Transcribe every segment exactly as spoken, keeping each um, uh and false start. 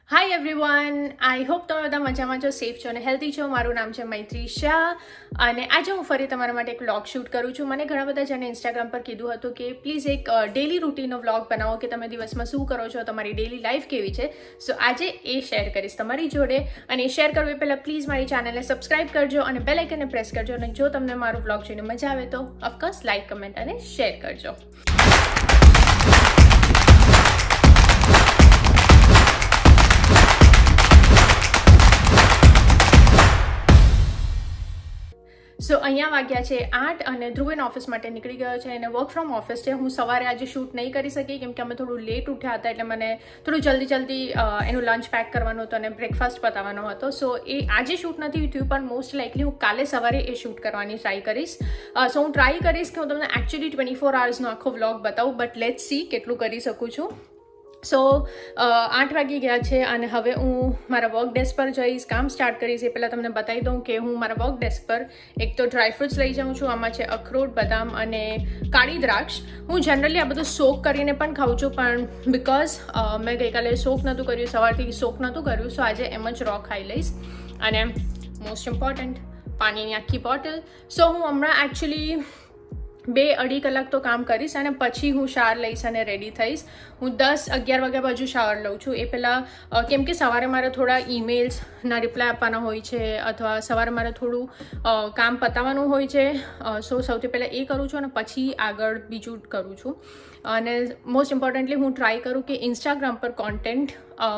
Hi everyone, I hope તમે બધા મજામાં છો, સેફ છો અને હેલ્ધી છો. મારું નામ છે મૈત્રી શાહ અને આજે હું ફરી તમારા માટે એક વ્લોગ શૂટ કરું છું. મને ઘણા બધા જણે ઇન્સ્ટાગ્રામ પર કીધું હતું કે પ્લીઝ એક ડેલી રૂટીનનો વ્લોગ બનાવો કે તમે દિવસમાં શું કરો છો, તમારી ડેલી લાઈફ કેવી છે. સો આજે એ શેર કરીશ તમારી જોડે અને એ શેર કરવું એ પહેલાં પ્લીઝ મારી ચેનલને સબસ્ક્રાઈબ કરજો અને બેલ આઇકનને પ્રેસ કરજો અને જો તમને મારું વ્લોગ જોઈને મજા આવે તો ઓફકોર્સ લાઇક, કમેન્ટ અને શેર કરજો. સો અહીંયા વાગ્યા છે આઠ અને ધ્રુવેન ઓફિસ માટે નીકળી ગયો છે અને વર્ક ફ્રોમ ઓફિસ છે. હું સવારે આજે શૂટ નહીં કરી શકી કેમ કે અમે થોડું લેટ ઉઠ્યા હતા, એટલે મને થોડું જલ્દી જલ્દી એનું લંચ પેક કરવાનું હતું અને બ્રેકફાસ્ટ પતાવવાનો હતો. સો એ આજે શૂટ નથી થયું, પણ મોસ્ટ લાઇકલી હું કાલે સવારે એ શૂટ કરવાની ટ્રાય કરીશ. સો હું ટ્રાય કરીશ કે હું તમને એકચ્યુઅલી ટ્વેન્ટી ફોર આવર્સનો આખો વ્લોગ બતાવું, બટ લેટ્સ સી કેટલું કરી શકું છું. સો આઠ વાગી ગયા છે અને હવે હું મારા વર્ક ડેસ્ક પર જઈશ, કામ સ્ટાર્ટ કરીશ. એ પહેલાં તમને બતાવી દઉં કે હું મારા વર્ક ડેસ્ક પર એક તો ડ્રાયફ્રૂટ્સ લઈ જાઉં છું. આમાં છે અખરોટ, બદામ અને કાળી દ્રાક્ષ. હું જનરલી આ બધું સોક કરીને પણ ખાઉં છું, પણ બિકોઝ મેં ગઈકાલે સોક નહોતું કર્યું, સવારથી સોક નહોતું કર્યું, સો આજે એમ જ રો ખાઈ લઈશ. અને મોસ્ટ ઇમ્પોર્ટન્ટ પાણીની આખી બોટલ. સો હું હમણાં એકચ્યુઅલી બે અઢી કલાક તો કામ કરીશ અને પછી હું શાવર લઈશ અને રેડી થઈશ. હું દસ અગિયાર વાગ્યા બાજુ શાવર લઉં છું. એ પહેલાં કેમ કે સવારે મારે થોડા ઈમેલ્સના રિપ્લાય આપવાના હોય છે અથવા સવારે મારે થોડું કામ પતાવવાનું હોય છે. સો સૌથી પહેલાં એ કરું છું અને પછી આગળ બીજું કરું છું. અને મોસ્ટ ઇમ્પોર્ટન્ટલી હું ટ્રાય કરું કે ઇન્સ્ટાગ્રામ પર કોન્ટેન્ટ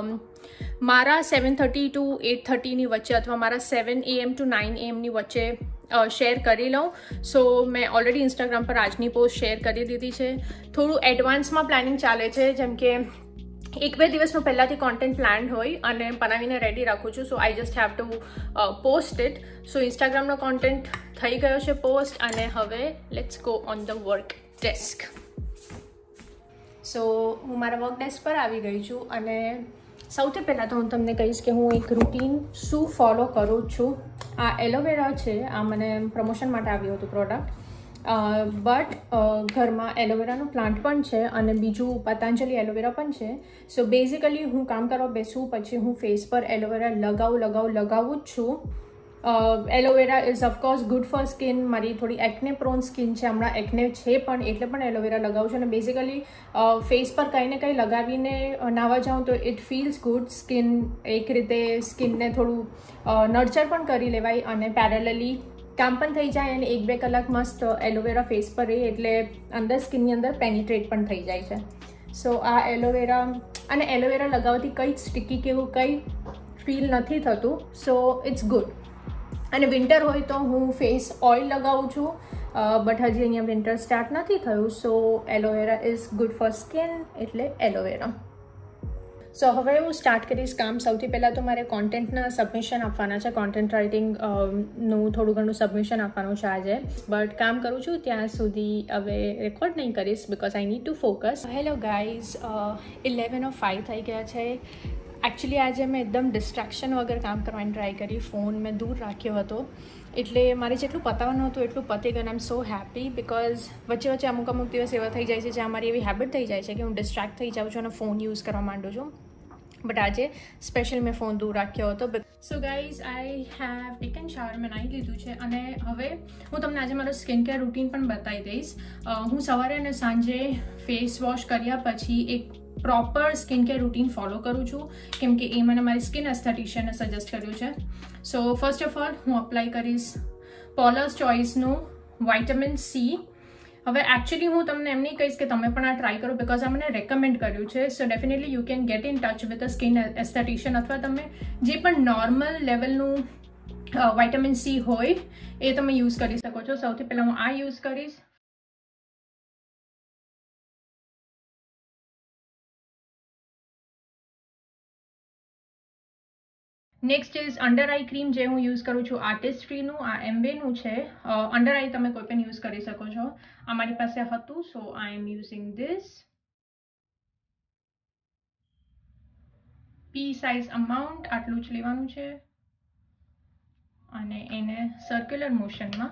મારા સેવન થર્ટી ટુ એટ થર્ટીની વચ્ચે અથવા મારા સેવન એએમ ટુ નાઇન એએમની વચ્ચે શેર કરી લઉં. સો મેં ઓલરેડી ઇન્સ્ટાગ્રામ પર આજની પોસ્ટ શેર કરી દીધી છે. થોડું એડવાન્સમાં પ્લાનિંગ ચાલે છે, જેમ કે એક બે દિવસનું પહેલાંથી કોન્ટેન્ટ પ્લાન હોય અને બનાવીને રેડી રાખું છું. So I just have to post it. So ઇન્સ્ટાગ્રામનો કોન્ટેન્ટ થઈ ગયો છે પોસ્ટ અને હવે let's go on the work desk. So હું મારા વર્ક ડેસ્ક પર આવી ગઈ છું અને સૌથી પહેલાં તો હું તમને કહીશ કે હું એક રૂટીન શું ફોલો કરું છું. આ એલોવેરા છે, આ મને પ્રમોશન માટે આવ્યું હતું પ્રોડક્ટ, બટ ઘરમાં એલોવેરાનું પ્લાન્ટ પણ છે અને બીજું પતંજલિ એલોવેરા પણ છે. સો બેઝિકલી હું કામ કરવા બેસું પછી હું ફેસ પર એલોવેરા લગાવું લગાવું લગાવું જ છું. Aloe vera is of course good for skin. મારી થોડી એકને પ્રોન સ્કિન છે, હમણાં એકને છે પણ એટલે પણ એલોવેરા લગાવું છું. અને બેઝિકલી ફેસ પર કંઈ ને કંઈ લગાવીને નાહવા જાઉં તો ઇટ ફીલ્સ ગુડ. સ્કિન એક રીતે સ્કિનને થોડું નર્ચર પણ કરી લેવાય અને પેરેલલી કામ પણ થઈ જાય અને એક બે કલાક મસ્ત એલોવેરા ફેસ પર રહે એટલે અંદર સ્કિનની અંદર પેનિટ્રેટ પણ થઈ જાય છે. સો આ એલોવેરા અને એલોવેરા લગાવવાથી કંઈ જ સ્ટિકી કે એવું કંઈ ફીલ નથી થતું. So it's good. અને વિન્ટર હોય તો હું ફેસ ઓઇલ લગાવું છું, બટ હજી અહીંયા વિન્ટર સ્ટાર્ટ નથી થયું. So aloe vera is good for skin એટલે એલોવેરા. સો હવે હું સ્ટાર્ટ કરીશ કામ. સૌથી પહેલાં તો મારે કોન્ટેન્ટના સબમિશન આપવાના છે. કોન્ટેન્ટ રાઇટિંગનું થોડું ઘણું સબમિશન આપવાનું છે આજે, બટ કામ કરું છું ત્યાં સુધી હવે રેકોર્ડ નહીં કરીશ because I need to focus. Hello guys, eleven of five થઈ ગયા છે. એકચ્યુઅલી આજે મેં એકદમ ડિસ્ટ્રેક્શન વગર કામ કરવાની ટ્રાય કરી. ફોન મેં દૂર રાખ્યો હતો એટલે મારે જેટલું પતાવવાનું હતું એટલું પતી ગયું. આઈ એમ સો હેપી બિકોઝ વચ્ચે વચ્ચે અમુક અમુક દિવસ એવા થઈ જાય છે જ્યાં મારી એવી હેબિટ થઈ જાય છે કે હું ડિસ્ટ્રેક્ટ થઈ જાઉં છું અને ફોન યુઝ કરવા માંડું છું. બટ આજે સ્પેશિયલ મેં ફોન દૂર રાખ્યો હતો. So guys, I have taken shower. મેં નાહી લીધું છે અને હવે હું તમને આજે મારો સ્કિન કેર રૂટીન પણ બતાવી દઈશ. હું સવારે અને સાંજે ફેસ વોશ કર્યા પછી એક proper skin care routine follow કરું છું કેમ કે એ મને મારી સ્કિન એસ્થેટિશિયને સજેસ્ટ કર્યું છે. સો ફર્સ્ટ ઓફ ઓલ હું અપ્લાય કરીશ પોલર્સ ચોઇસનું વાઇટામિન સી. હવે એકચ્યુઅલી હું તમને એમ નહીં કહીશ કે તમે પણ આ ટ્રાય કરો બિકોઝ આ મને રેકમેન્ડ કર્યું છે. So definitely you can get in touch with a skin aesthetician અથવા તમે જે પણ નોર્મલ લેવલનું વાઇટામિન સી હોય એ તમે યુઝ કરી શકો છો. સૌથી પહેલાં હું આ યુઝ કરીશ. Next is under eye cream, જે હું યુઝ કરું છું આર્ટિસ્ટ્રીનું. આ એમ્બેનું છે. અંડર આઈ તમે કોઈ પણ યુઝ કરી શકો છો. આ મારી પાસે હતું so I am using this. Pea size amount આટલું જ લેવાનું છે અને એને સર્ક્યુલર મોશનમાં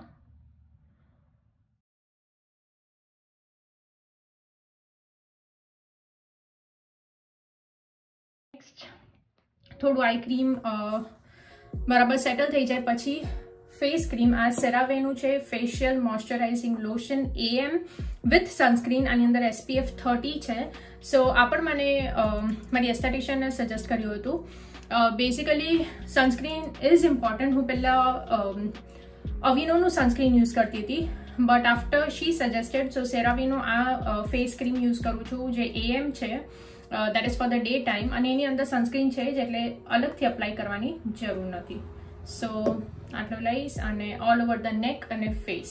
નેક્સ્ટ થોડું આઈ ક્રીમ બરાબર સેટલ થઈ જાય પછી ફેસ ક્રીમ આ સેરાવેનું છે facial moisturising lotion AM with sunscreen આની અંદર એસપીએફ થર્ટી છે. સો આ પણ મને મારી એસ્થેટિશિયને સજેસ્ટ કર્યું હતું. Basically sunscreen is important. હું પહેલાં અવિનોનું સનસ્ક્રીન યુઝ કરતી હતી but after she suggested so સેરાવીનો આ ફેસ ક્રીમ યુઝ કરું છું જે એએમ છે that is for the day time અને એની અંદર સનસ્ક્રીન છે જ એટલે અલગથી અપ્લાય કરવાની જરૂર નથી. સો આટલું લઈશ અને ઓલ ઓવર ધ નેક અને ફેસ.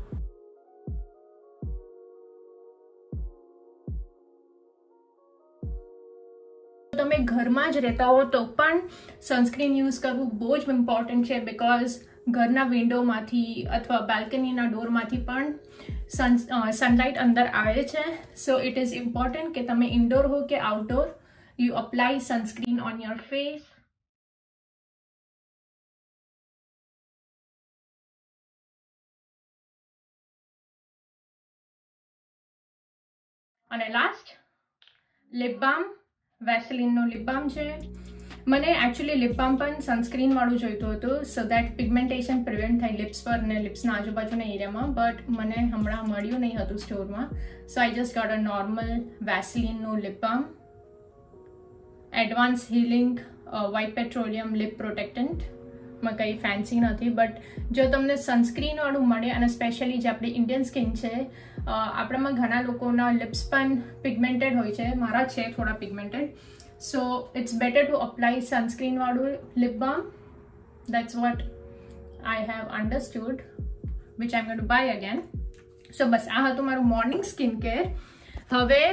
તમે ઘરમાં જ રહેતા હો તો પણ સનસ્ક્રીન યુઝ કરવું બહુ જ ઇમ્પોર્ટન્ટ છે બિકોઝ ઘરના વિન્ડોમાંથી અથવા બાલ્કનીના ડોરમાંથી પણ સન સનલાઇટ અંદર આવે છે. સો ઇટ ઇઝ ઇમ્પોર્ટન્ટ કે તમે ઇન્ડોર હો કે outdoor you apply sunscreen on your face. અને લાસ્ટ લિપ બામ વેસલિનનો લિપ બામ છે. મને એકચ્યુઅલી લિપ બામ પણ સનસ્ક્રીન વાળું જોઈતું હતું સો દેટ પિગમેન્ટેશન પ્રિવેન્ટ થાય લિપ્સ પર ને લિપ્સના આજુબાજુના એરિયામાં બટ મને હમણાં મળ્યું નહીં હતું સ્ટોરમાં. So I just got a normal વેસલિનનું lip balm advance healing white petroleum lip protectant. માં કંઈ ફેન્સી નથી બટ જો તમને સનસ્ક્રીનવાળું મળે અને સ્પેશિયલી જે આપણી ઇન્ડિયન સ્કિન છે આપણામાં ઘણા લોકોના લિપ્સ પણ પિગમેન્ટેડ હોય છે. મારા છે થોડા પિગમેન્ટેડ. So it's better to apply સનસ્ક્રીનવાળું lip balm. That's what I have understood which I am going to buy again. So બસ આ હતું મારું મોર્નિંગ સ્કિન કેર. હવે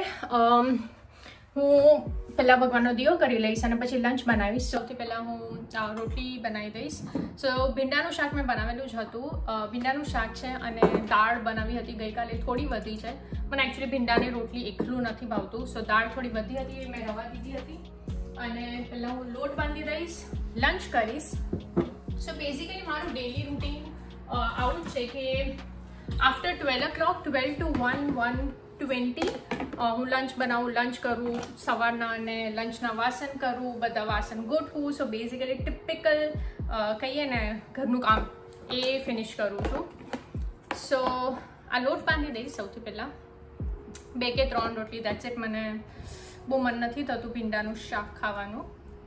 હું પહેલાં ભગવાનનો દીવો કરી લઈશ અને પછી લંચ બનાવીશ. સૌથી પહેલાં હું રોટલી બનાવી દઈશ. સો ભીંડાનું શાક મેં બનાવેલું જ હતું. ભીંડાનું શાક છે અને દાળ બનાવી હતી ગઈકાલે થોડી વધી છે પણ એકચ્યુઅલી ભીંડાની રોટલી એકલું નથી ભાવતું સો દાળ થોડી વધી હતી એ મેં રવા દીધી હતી. અને પહેલાં હું લોટ બાંધી દઈશ લંચ કરીશ. સો બેઝિકલી મારું ડેલી રૂટીન આવું જ છે કે after twelve o'clock twelve to one one twenty હું લંચ બનાવું લંચ કરું સવારના અને લંચના વાસણ કરું બધા વાસણ ગોઠવું. સો બેઝિકલી ટિપિકલ કહીએ ને ઘરનું કામ એ ફિનિશ કરું છું. સો આ લોટ બાંધી દઈશ સૌથી પહેલાં બે કે ત્રણ રોટલી દેટ્સ ઇટ. મને બહુ મન નથી થતું ભીંડાનું શાક ખાવાનું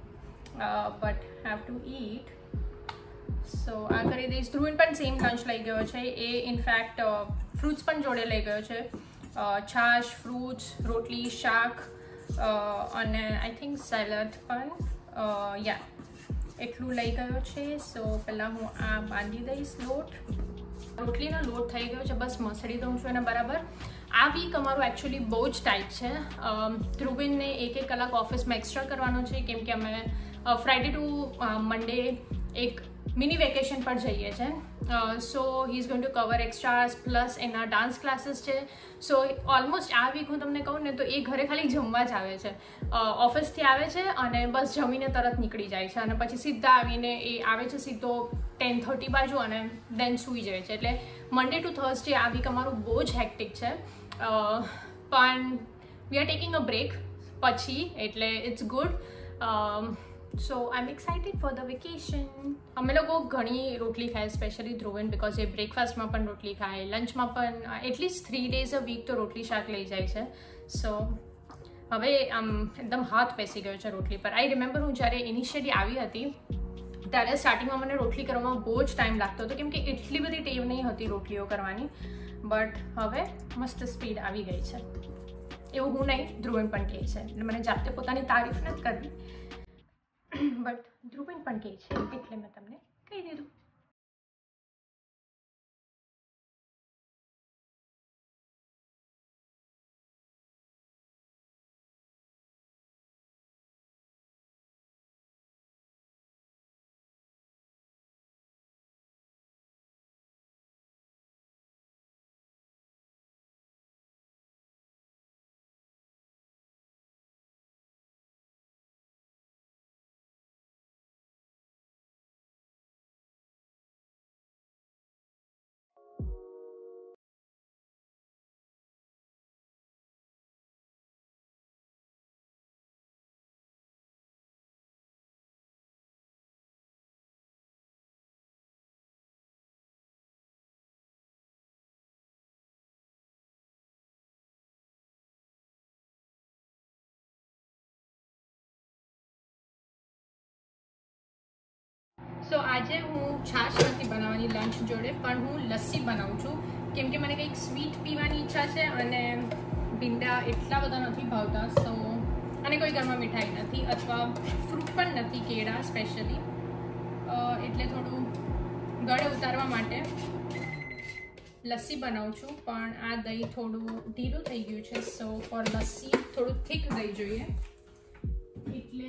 but have to eat. So આ કરી દઈશ. ધ્રુવીન પણ સેમ લંચ લઈ ગયો છે. એ ઇનફેક્ટ ફ્રૂટ્સ પણ જોડે લઈ ગયો છે. છાશ ફ્રૂટ્સ રોટલી શાક અને આઈ થિંક સેલડ પણ યા એટલું લઈ ગયો છે. સો પહેલાં હું આ બાંધી દઈશ લોટ. રોટલીનો લોટ થઈ ગયો છે બસ મસળી દઉં છું એને બરાબર. આ વીક અમારું એકચ્યુઅલી બહુ જ ટાઈટ છે. ધ્રુવીનને એક એક કલાક ઓફિસમાં એક્સ્ટ્રા કરવાનો છે કેમ કે અમે ફ્રાઈડે ટુ મંડે એક મિની વેકેશન પર જઈએ છીએ. So he is going to cover extras plus એના ડાન્સ ક્લાસીસ છે. સો ઓલમોસ્ટ આ વીક હું તમને કહું ને તો એ ઘરે ખાલી જમવા જ આવે છે. ઓફિસથી આવે છે અને બસ જમીને તરત નીકળી જાય છે અને પછી સીધા આવીને એ આવે છે સીધો ટેન થર્ટી બાજુ અને દેન સૂઈ જાય છે. એટલે મંડે ટુ થર્સડે આ વીક અમારું બહુ જ હેક્ટિક છે પણ we are taking a break પછી એટલે it's good. So I am excited for the vacation. અમે લોકો ઘણી રોટલી ખાય સ્પેશિયલી ધ્રુવન બિકોઝ એ બ્રેકફાસ્ટમાં પણ રોટલી ખાય લંચમાં પણ at least three days a week તો રોટલી શાક લઈ જાય છે. સો હવે આમ એકદમ હાથ બેસી ગયો છે રોટલી પર. આઈ રિમેમ્બર હું જ્યારે ઇનિશિયલી આવી હતી ત્યારે સ્ટાર્ટિંગમાં મને રોટલી કરવામાં બહુ જ ટાઈમ લાગતો હતો કેમ કે એટલી બધી ટેવ નહીં હતી રોટલીઓ કરવાની બટ હવે મસ્ત સ્પીડ આવી ગઈ છે. એવું હું નહીં ધ્રુવન પણ કહે છે એટલે મને જાતે પોતાની તારીફ નથી કરવી બટ ધ્રુવન પણ કહે છે એટલે મેં તમને કહી દીધું. સો આજે હું છાશ નથી બનાવવાની લંચ જોડે, પણ હું લસ્સી બનાવું છું કેમ કે મને કંઈક સ્વીટ પીવાની ઈચ્છા છે અને ભીંડા એટલા બધા નથી ભાવતા. સો અને કોઈ ઘરમાં મીઠાઈ નથી અથવા ફ્રૂટ પણ નથી, કેળા સ્પેશિયલી, એટલે થોડું ગળે ઉતારવા માટે લસ્સી બનાવું છું. પણ આ દહીં થોડું ઢીલું થઈ ગયું છે, સો ફોર લસ્સી થોડું થીક દહીં જોઈએ, એટલે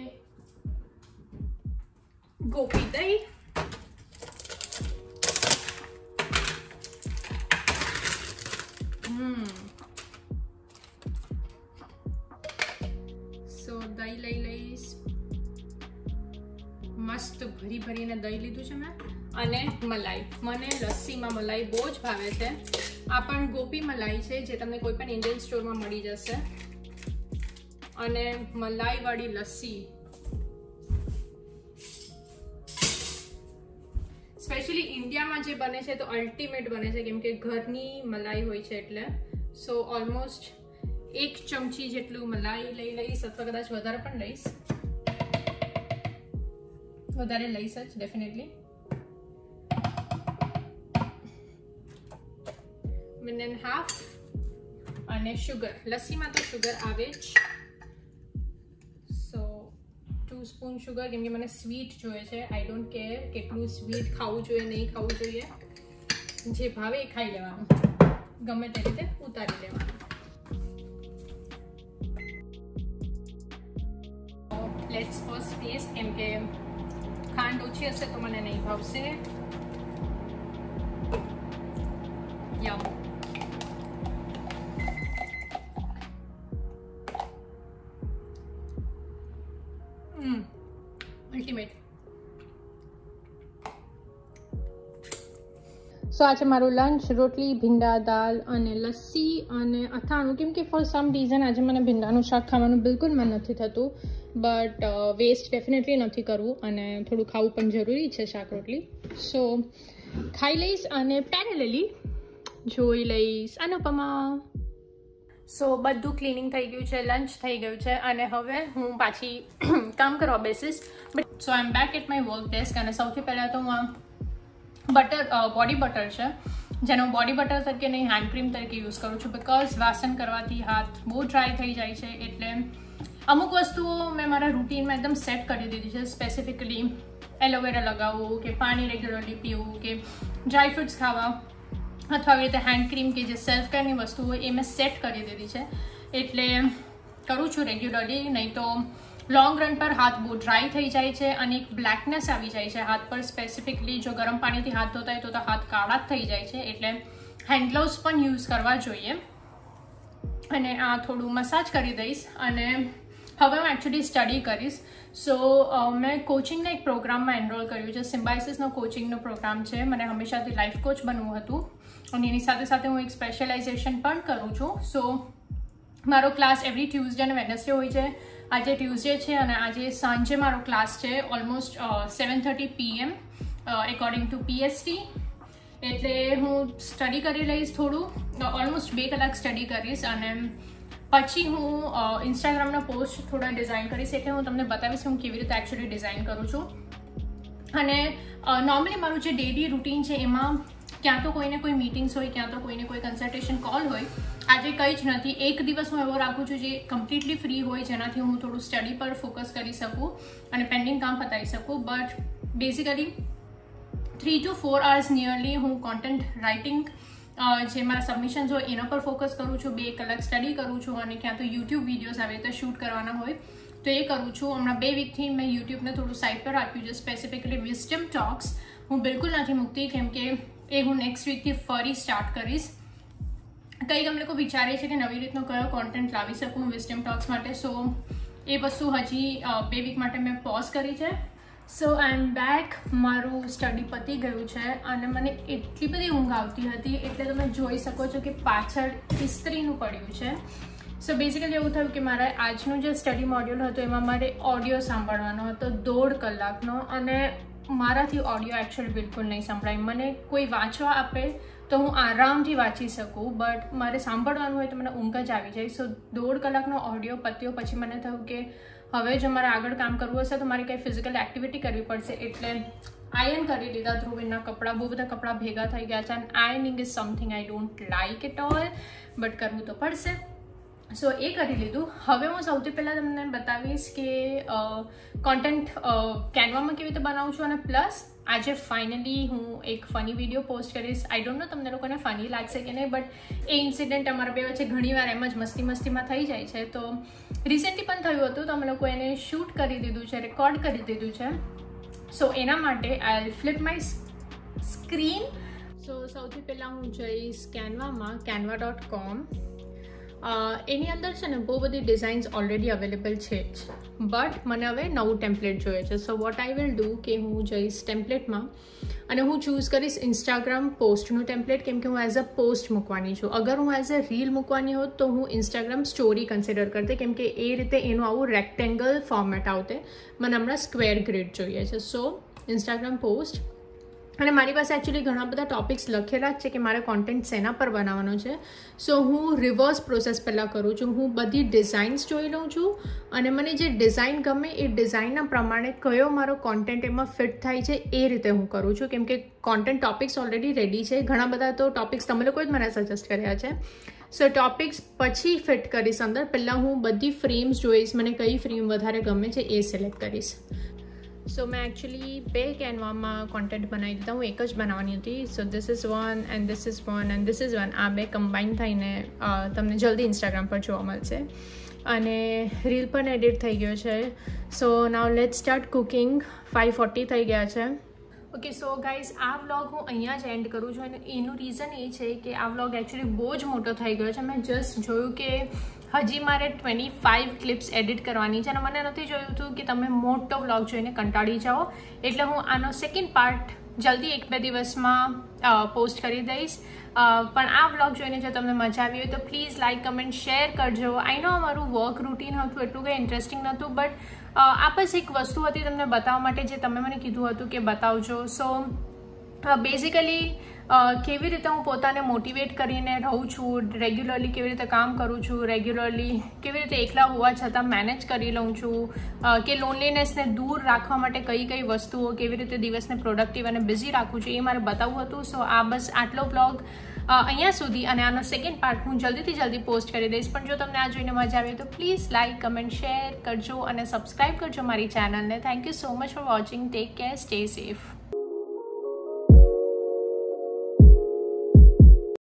ગોપી દહીં. હમ સો દહીં લઈ લઈશ. મસ્ત ભરી ભરીને દહીં લીધું છે મેં. અને મલાઈ, મને લસ્સીમાં મલાઈ બહુ જ ભાવે છે. આ પણ ગોપી મલાઈ છે જે તમને કોઈ પણ ઇન્ડિયન સ્ટોરમાં મળી જશે. અને મલાઈવાળી લસ્સી સ્પેશિયલી ઇન્ડિયામાં જે બને છે તો અલ્ટિમેટ બને છે કેમ કે ઘરની મલાઈ હોય છે એટલે. સો ઓલમોસ્ટ એક ચમચી જેટલું મલાઈ લઈ લઈશ, અથવા કદાચ વધારે પણ લઈશ, વધારે લઈશ જ ડેફિનેટલી. One and half. અને શુગર, લસ્સીમાં તો શુગર આવે જ, સો ટુ સ્પૂન શુગર કેમ કે મને સ્વીટ જોઈએ છે. આઈ ડોન્ટ કેર કેટલું સ્વીટ ખાવું જોઈએ નહીં ખાવું જોઈએ, જે ભાવે એ ખાઈ લેવાનું, ગમે તે રીતે ઉતારી લેવાનું. લેટ્સ ફર્સ્ટ ટેસ્ટ, કેમ કે ખાંડ ઓછી હશે તો મને નહીં ભાવશે. યમ. અલ્ટિમેટ. સો આજે મારું લંચ રોટલી, ભીંડા, દાળ અને લસ્સી અને અથાણું, કેમ કે ફોર સમ રીઝન આજે મને ભીંડાનું શાક ખાવાનું બિલકુલ મન નથી થતું, બટ વેસ્ટ ડેફિનેટલી નથી કરવું અને થોડું ખાવું પણ જરૂરી છે શાક રોટલી. સો ખાઈ લઈશ અને પેરેલલી જોઈ લઈશ અનુપમા. સો બધું ક્લિનિંગ થઈ ગયું છે, લંચ થઈ ગયું છે અને હવે હું પાછી કામ કરવા બેસીશ. But so I am back at my work desk. અને સૌથી પહેલાં તો હું આ બટર બોડી બટર છે જેને હું બોડી બટર તરીકે નહીં હેન્ડ ક્રીમ તરીકે યુઝ કરું છું, બિકોઝ વાસણ કરવાથી હાથ બહુ ડ્રાય થઈ જાય છે. એટલે અમુક વસ્તુઓ મેં મારા રૂટીનમાં એકદમ સેટ કરી દીધી છે. સ્પેસિફિકલી એલોવેરા લગાવવું કે પાણી રેગ્યુલરલી પીવું કે ડ્રાય ફ્રૂટ્સ ખાવા અથવા આવી રીતે હેન્ડ ક્રીમ કે જે સેલ્ફ કેરની વસ્તુ હોય એ મેં સેટ કરી દીધી છે. એટલે કરું છું રેગ્યુલરલી, નહીં તો લોંગ રન પર હાથ બહુ ડ્રાય થઈ જાય છે અને એક બ્લેકનેસ આવી જાય છે હાથ પર. સ્પેસિફિકલી જો ગરમ પાણીથી હાથ ધોતા હોય તો હાથ કાળા જ થઈ જાય છે, એટલે હેન્ડ ગ્લોવ્સ પણ યુઝ કરવા જોઈએ. અને આ થોડું મસાજ કરી દઈશ. અને હવે હું એકચ્યુઅલી સ્ટડી કરીશ. સો મેં કોચિંગના એક પ્રોગ્રામમાં એનરોલ કર્યું છે. સિમ્બાઇસિસનો કોચિંગનો પ્રોગ્રામ છે. મને હંમેશાથી લાઈફ કોચ બનવું હતું અને એની સાથે સાથે હું એક સ્પેશિયલાઇઝેશન પણ કરું છું. સો મારો ક્લાસ એવરી ટ્યુઝડે અને વેનસડે હોય છે. આજે ટ્યુઝડે છે અને આજે સાંજે મારો ક્લાસ છે almost seven thirty PM according to PST. એટલે હું સ્ટડી કરી લઈશ થોડું, ઓલમોસ્ટ બે કલાક સ્ટડી કરીશ અને પછી હું ઇન્સ્ટાગ્રામના પોસ્ટ થોડા ડિઝાઇન કરીશ. એટલે હું તમને બતાવીશ હું કેવી રીતે એકચ્યુઅલી ડિઝાઇન કરું છું. અને નોર્મલી મારું જે ડેલી રૂટીન છે એમાં ક્યાં તો કોઈને કોઈ મીટિંગ્સ હોય, ક્યાં તો કોઈને કોઈ કન્સલ્ટેશન કોલ હોય. આજે કંઈ જ નથી. એક દિવસ હું એવો રાખું છું જે કમ્પ્લીટલી ફ્રી હોય, જેનાથી હું થોડું સ્ટડી પર ફોકસ કરી શકું અને પેન્ડિંગ કામ પતાવી શકું. But basically three two four hours nearly હું કોન્ટેન્ટ રાઇટિંગ જે મારા સબમિશન્સ હોય એના પર ફોકસ કરું છું. બે કલાક સ્ટડી કરું છું અને ક્યાં તો યુટ્યુબ વિડીયોઝ આવી રીતે શૂટ કરવાના હોય તો એ કરું છું. હમણાં બે વીકથી મેં યુટ્યુબને થોડું સાઇડ પર રાખ્યું છે. સ્પેસિફિકલી વિઝડમ ટોક્સ હું બિલકુલ નથી મૂકતી કેમ કે એ હું નેક્સ્ટ વીકથી ફરી સ્ટાર્ટ કરીશ. કંઈક અમને લોકો વિચારે છે કે નવી રીતનો કયો કોન્ટેન્ટ લાવી શકું વિઝડમ ટોક્સ માટે. સો એ વસ્તુ હજી બે વીક માટે મેં પોઝ કરી છે. સો આઈ એમ બેક. મારું સ્ટડી પતી ગયું છે અને મને એટલી બધી ઊંઘ આવતી હતી એટલે તમે જોઈ શકો છો કે પાછળ ઇસ્ત્રીનું પડ્યું છે. સો બેઝિકલી એવું થયું કે મારે આજનું જે સ્ટડી મોડ્યુલ હતું એમાં મારે ઓડિયો સાંભળવાનો હતો દોઢ કલાકનો અને મારાથી ઓડિયો એકચ્યુઅલી બિલકુલ નહીં સંભળાય. મને કોઈ વાંચવા આપે તો હું આરામથી વાંચી શકું, બટ મારે સાંભળવાનું હોય તો મને ઊંઘ જ આવી જાય. સો દોઢ કલાકનો ઓડિયો પત્યો પછી મને થયું કે હવે જો મારે આગળ કામ કરવું હશે તો મારે કંઈ ફિઝિકલ એક્ટિવિટી કરવી પડશે, એટલે આયન કરી લીધા ધ્રુવીના કપડાં. બહુ બધા કપડાં ભેગા થઈ ગયા છે and ironing is something I don't like it all, but કરવું તો પડશે. સો એ કરી લીધું. હવે હું સૌથી પહેલાં તમને બતાવીશ કે કોન્ટેન્ટ કેનવામાં કેવી રીતે બનાવું છું, અને પ્લસ આજે ફાઇનલી હું એક ફની વિડીયો પોસ્ટ કરીશ. આઈ ડોન્ટ નો તમને લોકોને ફની લાગશે કે નહીં, બટ એ ઇન્સિડન્ટ અમારા બે વચ્ચે ઘણીવાર એમ જ મસ્તી મસ્તીમાં થઈ જાય છે. તો રિસેન્ટલી પણ થયું હતું, તો અમે લોકો એને શૂટ કરી દીધું છે, રેકોર્ડ કરી દીધું છે. સો એના માટે I flip my screen. So સૌથી પહેલાં હું જઈશ કેનવામાં, કેનવા ડોટ કોમ. એની અંદર છે ને બહુ બધી ડિઝાઇન્સ ઓલરેડી અવેલેબલ છે જ, બટ મને હવે નવું ટેમ્પલેટ જોઈએ છે. So what I will do કે હું જઈશ ટેમ્પલેટમાં અને હું ચૂઝ કરીશ ઇન્સ્ટાગ્રામ પોસ્ટનું ટેમ્પલેટ, કેમ કે હું એઝ અ પોસ્ટ મૂકવાની છું. અગર હું એઝ અ રીલ મૂકવાની હોત તો હું ઇન્સ્ટાગ્રામ સ્ટોરી કન્સિડર કરતે, કેમ કે એ રીતે એનું આવું રેક્ટેંગલ ફોર્મેટ આવતે. મને હમણાં સ્ક્વેર ગ્રીડ જોઈએ છે. So Instagram post. અને મારી પાસે એકચ્યુઅલી ઘણા બધા ટોપિક્સ લખેલા જ છે કે મારે કોન્ટેન્ટ શેના પર બનાવવાનો છે. સો હું રિવર્સ પ્રોસેસ પહેલાં કરું છું. હું બધી ડિઝાઇન્સ જોઈ લઉં છું અને મને જે ડિઝાઇન ગમે એ ડિઝાઇનના પ્રમાણે કયો મારો કોન્ટેન્ટ એમાં ફિટ થાય છે એ રીતે હું કરું છું, કેમ કે કોન્ટેન્ટ ટોપિક્સ ઓલરેડી રેડી છે. ઘણા બધા તો ટોપિક્સ તમે લોકોએ જ મને સજેસ્ટ કર્યા છે. સો ટોપિક્સ પછી ફિટ કરીશ અંદર. પહેલાં હું બધી ફ્રેમ્સ જોઈશ, મને કઈ ફ્રેમ વધારે ગમે છે એ સિલેક્ટ કરીશ. સો મેં એકચ્યુઅલી બે કેનવામાં કોન્ટેન્ટ બનાવી દીધા. હું એક જ બનાવવાની હતી. So this is one and this is one and this is one. આ બે કમ્બાઈન થઈને તમને જલ્દી ઇન્સ્ટાગ્રામ પર જોવા મળશે. અને રીલ પણ એડિટ થઈ ગયો છે. So now let's start cooking. Five forty થઈ ગયા છે. ઓકે સો ગાઈઝ, આ વ્લોગ હું અહીંયા જ એન્ડ કરું છું, અને એનું રીઝન એ છે કે આ વ્લોગ એકચ્યુઅલી બહુ જ મોટો થઈ ગયો છે. મેં જસ્ટ જોયું કે હજી મારે ટ્વેન્ટી ફાઇવ ક્લિપ્સ એડિટ કરવાની છે, અને મને નથી જોયું હતું કે તમે મોટો વ્લોગ જોઈને કંટાળી જાઓ, એટલે હું આનો સેકન્ડ પાર્ટ જલ્દી એક બે દિવસમાં પોસ્ટ કરી દઈશ. પણ આ વ્લોગ જોઈને જો તમને મજા આવી હોય તો પ્લીઝ લાઇક, કમેન્ટ, શેર કરજો. આઈ નો અમારું વર્ક રૂટીન હતું, એટલું કંઈ ઇન્ટરેસ્ટિંગ નહોતું, બટ આ બસ એક વસ્તુ હતી તમને બતાવવા માટે, જે તમે મને કીધું હતું કે બતાવજો. સો બેઝિકલી કેવી રીતે હું પોતાને મોટિવેટ કરીને રહું છું, રેગ્યુલરલી કેવી રીતે કામ કરું છું, રેગ્યુલરલી કેવી રીતે એકલા હોવા છતાં મેનેજ કરી લઉં છું, કે લોનલીનેસને દૂર રાખવા માટે કઈ કઈ વસ્તુઓ, કેવી રીતે દિવસને પ્રોડક્ટિવ અને બિઝી રાખું છું, એ મારે બતાવવું હતું. સો આ બસ આટલો વ્લોગ અહીંયા સુધી, અને આનો સેકન્ડ પાર્ટ હું જલ્દીથી જલ્દી પોસ્ટ કરી દઈશ. પણ જો તમને આ જોઈને મજા આવે તો પ્લીઝ લાઇક, કમેન્ટ, શેર કરજો અને સબસ્ક્રાઈબ કરજો મારી ચેનલને. Thank you so much for watching. Take care, stay safe.